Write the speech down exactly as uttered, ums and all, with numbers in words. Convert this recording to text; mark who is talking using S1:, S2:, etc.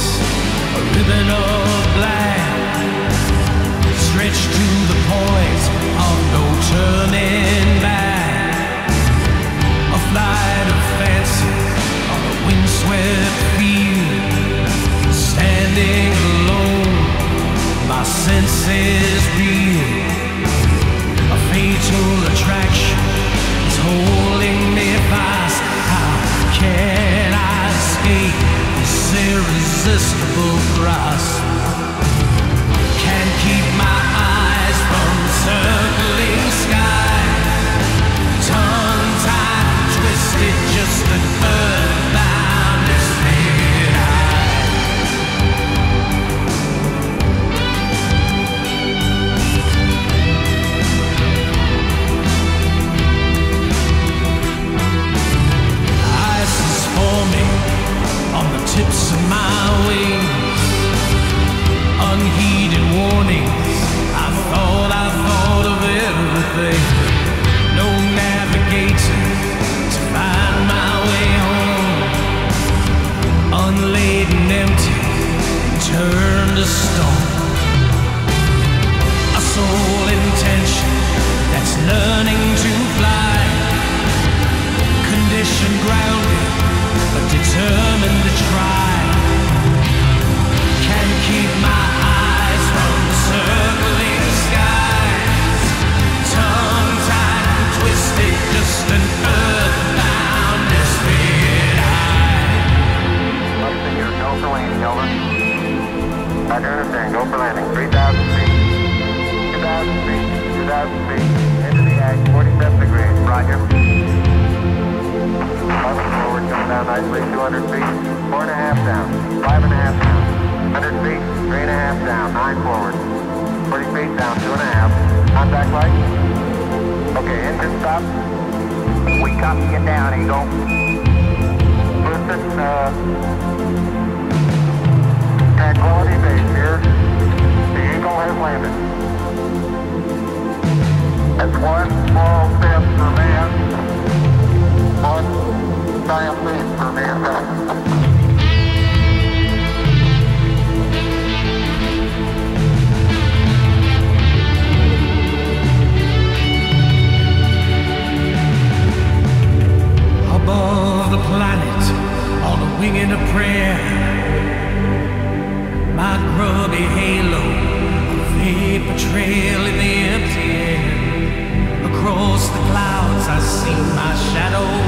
S1: a ribbon of black, stretched to the point of no turning back. A flight of fancy on a windswept field, standing alone, my senses reel. A fatal attraction is holding me fast. How can I escape this irresistible grasp? Can't keep my eyes from the circling sky. Tongue-tied and twisted, just an earthbound despair. Ice is forming on the tips of my wings. Unheeded warnings, I thought I thought of everything. No navigator to find my way home. Unladen, empty, turned to stone. A sole intention that's learning to fly. Condition grounded, but determined to try. Can't keep my eyes from the circling skies. Tongue-tied and twisted, just an earthbound despair.
S2: Listen, you're go for landing, over. Roger, understand, go for landing, three thousand feet. two thousand feet, two thousand feet, into the ag, forty-seven degrees, roger. Forward, coming down nicely, two hundred feet, four and a half down, five and a half down. one hundred feet, three and a half down, nine forward. forty feet down, two and a half. Contact light. Okay, engine stop. We copy you down, Eagle. Listen, uh, Tranquility Base here. The Eagle has landed. That's one small step for man, one giant leap for mankind.
S1: Above the planet, on a wing and a prayer, my grubby halo, a vapor trail in the empty air. Across the clouds I see my shadow